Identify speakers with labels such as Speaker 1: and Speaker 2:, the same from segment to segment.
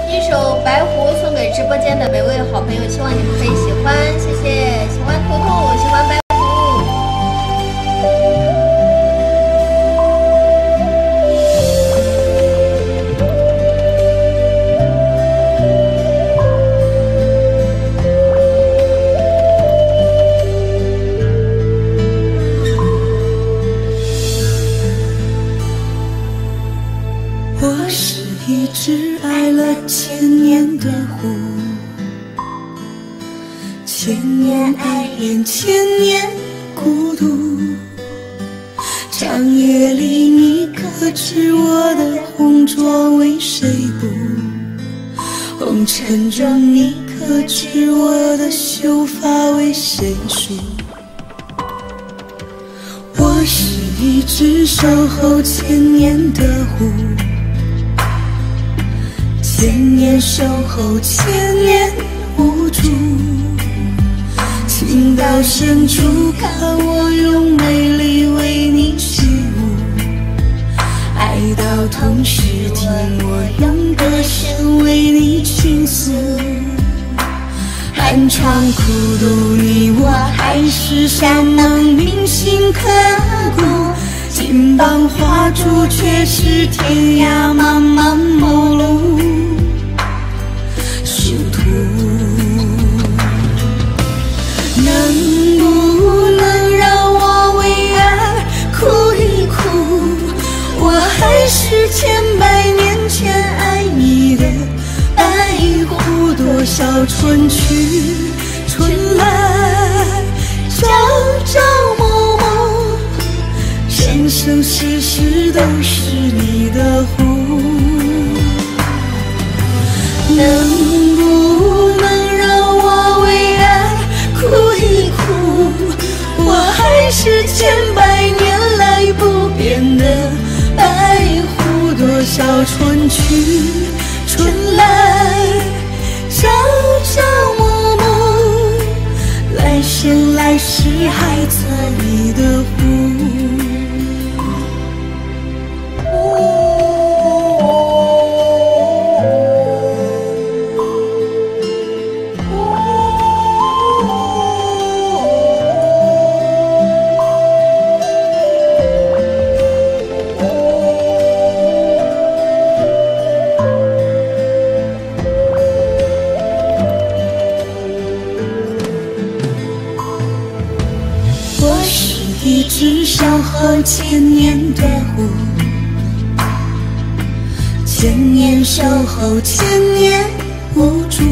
Speaker 1: 一首《白狐》送给直播间的每位好朋友，希望你们可以喜欢，谢谢，喜欢图图，喜欢白狐。
Speaker 2: 我是一只爱了千年的狐，千年爱恋，千年孤独。长夜里你可知我的红妆为谁补？红尘中你可知我的秀发为谁梳？我是一只守候千年的狐，千年守候，千年无助。情到深处，看我用美丽为你起舞；爱到痛时，听我用歌声为你倾诉。寒窗苦读，你我海誓山盟，铭心刻骨。金榜画柱，却是天涯茫茫陌路。能不能让我为爱哭一哭？我还是千百年前爱你的白狐。多少春去春来，朝朝暮暮，生生世世都是你的狐。能不能让我为爱哭一哭？我还是千百年来不变的白狐。多少春去春来，朝朝暮暮，来生来世还做你的狐。一只守候千年的狐，千年守候，千年无助。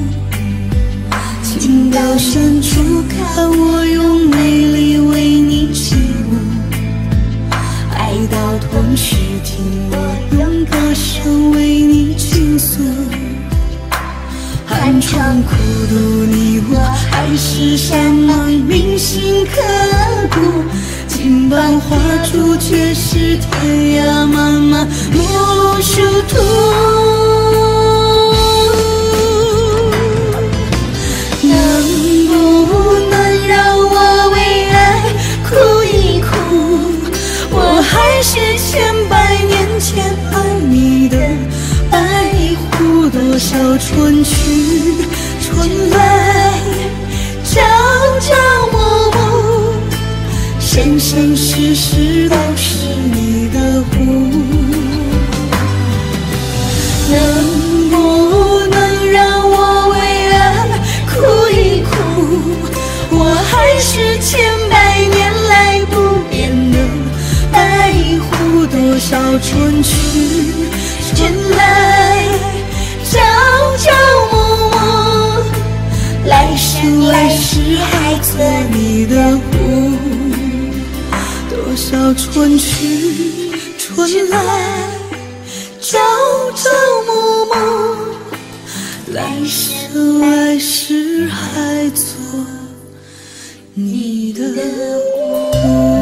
Speaker 2: 情到深处，看我用美丽为你起舞；爱到痛时，听我用歌声为你倾诉。寒窗苦读，你我海誓山盟，铭心刻骨。金榜画柱，却是天涯茫茫陌路殊途。能不能让我为爱哭一哭？我还是千百年前爱你的白狐。多少春去春来，朝朝暮暮，生生世世都是你的狐。能不能让我为爱哭一哭？我还是千百年来不变的白狐。多少春去春来，朝朝暮暮，来生来世还做你的狐。多少春去春来，朝朝暮暮，来生来世还做你的狐。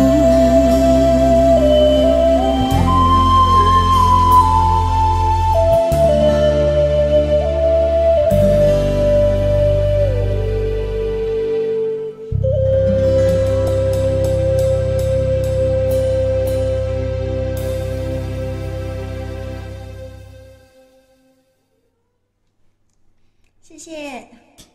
Speaker 1: 谢谢。